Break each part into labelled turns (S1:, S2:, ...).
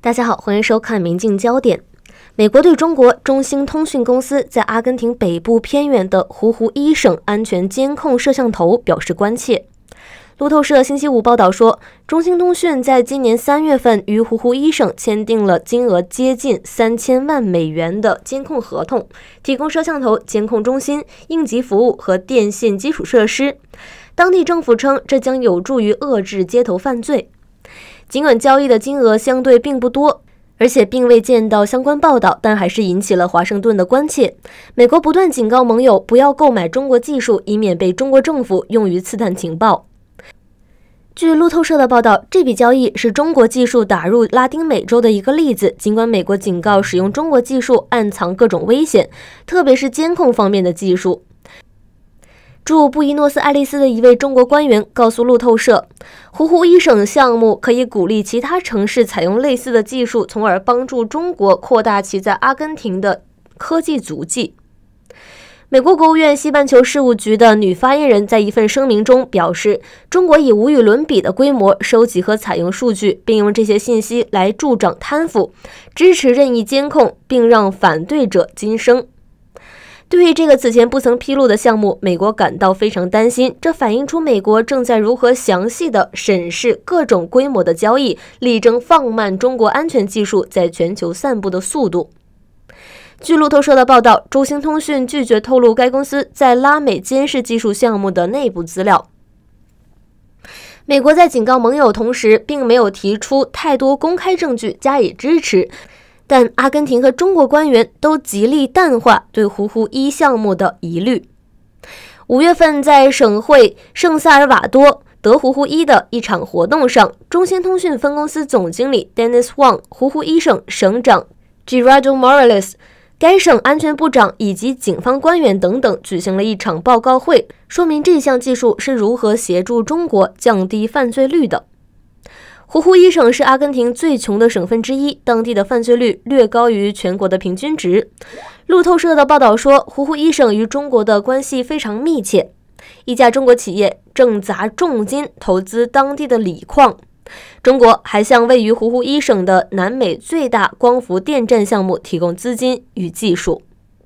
S1: 大家好，欢迎收看《明镜焦点》。美国对中国中兴通讯公司在阿根廷北部偏远的胡胡伊省安全监控摄像头表示关切。路透社星期五报道说，中兴通讯在今年3月份与胡胡伊省签订了金额接近3000万美元的监控合同，提供摄像头监控中心、应急服务和电信基础设施。当地政府称，这将有助于遏制街头犯罪。尽管交易的金额相对并不多，而且并未见到相关报道，但还是引起了华盛顿的关切。美国不断警告盟友不要购买中国技术，以免被中国政府用于刺探情报。据路透社的报道，这笔交易是中国技术打入拉丁美洲的一个例子。尽管美国警告使用中国技术暗藏各种危险，特别是监控方面的技术。驻布宜诺斯艾利斯的一位中国官员告诉路透社，胡胡伊省项目可以鼓励其他城市采用类似的技术，从而帮助中国扩大其在阿根廷的科技足迹。美国国务院西半球事务局的女发言人在一份声明中表示，中国以无与伦比的规模收集和采用数据，并用这些信息来助长贪腐，支持任意监控，并让反对者噤声。对于这个此前不曾披露的项目，美国感到非常担心，这反映出美国正在如何详细地审视各种规模的交易，力争放慢中国安全技术在全球散布的速度。据路透社的报道，中兴通讯拒绝透露该公司在拉美监视技术项目的内部资料。美国在警告盟友同时，并没有提出太多公开证据加以支持，但阿根廷和中国官员都极力淡化对胡胡伊项目的疑虑。5月份，在省会圣萨尔瓦多德胡胡伊的一场活动上，中兴通讯分公司总经理 Dennis Wang、胡胡伊省省长 Gerardo Morales、该省安全部长以及警方官员等等举行了一场报告会，说明这项技术是如何协助中国降低犯罪率的。胡胡伊省是阿根廷最穷的省份之一，当地的犯罪率略高于全国的平均值。路透社的报道说，胡胡伊省与中国的关系非常密切，一家中国企业正砸重金投资当地的锂矿。中国还向位于胡胡伊省的南美最大光伏电站项目提供资金与技术。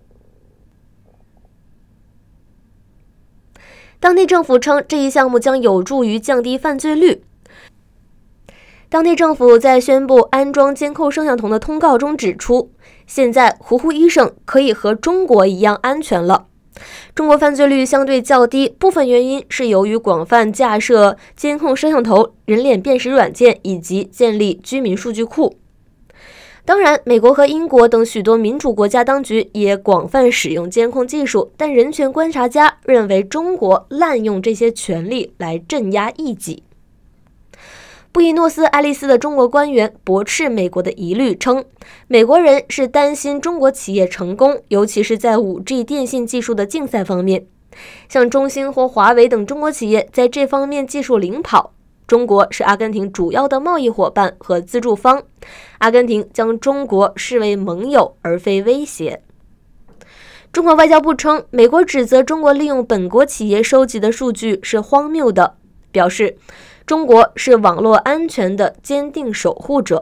S1: 当地政府称，这一项目将有助于降低犯罪率。当地政府在宣布安装监控摄像头的通告中指出，现在胡胡伊省可以和中国一样安全了。中国犯罪率相对较低，部分原因是由于广泛架设监控摄像头、人脸辨识软件以及建立居民数据库。当然，美国和英国等许多民主国家当局也广泛使用监控技术，但人权观察家认为中国滥用这些权力来镇压异己。布宜诺斯艾利斯的中国官员驳斥美国的疑虑，称美国人是担心中国企业成功，尤其是在 5G 电信技术的竞赛方面。像中兴或华为等中国企业在这方面技术领跑。中国是阿根廷主要的贸易伙伴和资助方，阿根廷将中国视为盟友而非威胁。中国外交部称，美国指责中国利用本国企业收集的数据是荒谬的，表示中国是网络安全的坚定守护者。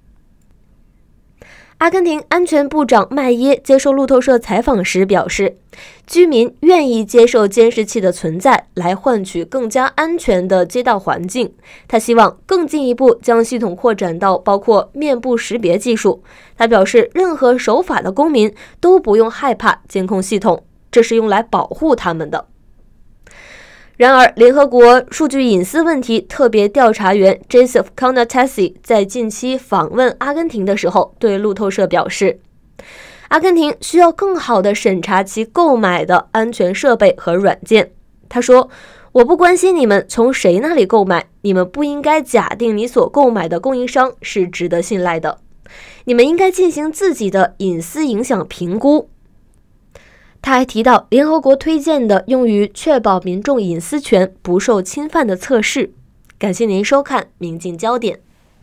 S1: 阿根廷安全部长麦耶接受路透社采访时表示，居民愿意接受监视器的存在来换取更加安全的街道环境。他希望更进一步将系统扩展到包括面部识别技术。他表示，任何守法的公民都不用害怕监控系统，这是用来保护他们的。然而，联合国数据隐私问题特别调查员 Joseph Konatesi 在近期访问阿根廷的时候，对路透社表示，阿根廷需要更好地审查其购买的安全设备和软件。他说，我不关心你们从谁那里购买，你们不应该假定你所购买的供应商是值得信赖的，你们应该进行自己的隐私影响评估。他还提到联合国推荐的用于确保民众隐私权不受侵犯的测试。感谢您收看《明镜焦点》。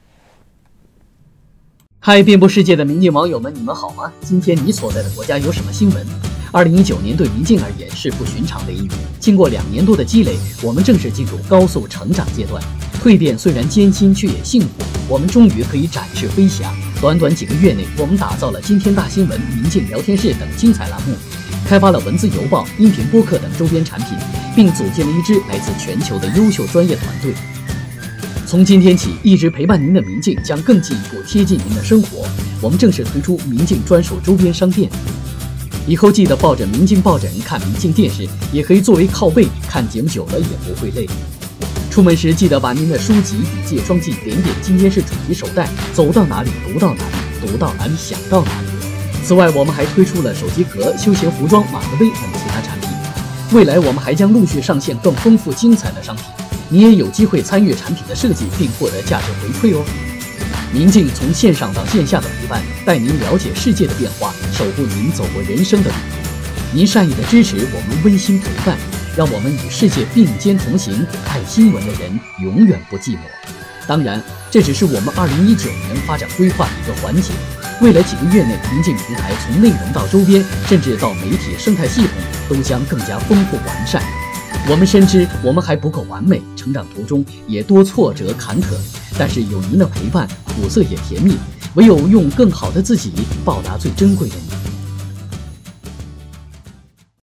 S2: 嗨，遍布世界的明镜网友们，你们好吗？今天你所在的国家有什么新闻？2019年对明镜而言是不寻常的一年。经过2年多的积累，我们正式进入高速成长阶段。 蜕变虽然艰辛，却也幸福。我们终于可以展翅飞翔。短短几个月内，我们打造了今天大新闻、民进聊天室等精彩栏目，开发了文字邮报、音频播客等周边产品，并组建了一支来自全球的优秀专业团队。从今天起，一直陪伴您的民进将更进一步贴近您的生活。我们正式推出民进专属周边商店，以后记得抱着民进抱枕看民进电视，也可以作为靠背，看节目久了也不会累。出门时记得把您的书籍、笔记装进点点今天是主题手袋，走到哪里读到哪里，读到哪里想到哪里。此外，我们还推出了手机壳、休闲服装、马克杯等其他产品。未来我们还将陆续上线更丰富精彩的商品，你也有机会参与产品的设计并获得价值回馈哦。民进从线上到线下的陪伴，带您了解世界的变化，守护您走过人生的路。您善意的支持，我们温馨陪伴，让我们与世界并肩同行。爱新闻的人永远不寂寞。当然，这只是我们2019年发展规划的一个环节。未来几个月内，民进平台从内容到周边，甚至到媒体生态系统，都将更加丰富完善。我们深知我们还不够完美，成长途中也多挫折坎坷，但是有您的陪伴，苦涩也甜蜜。唯有用更好的自己报答最珍贵的你。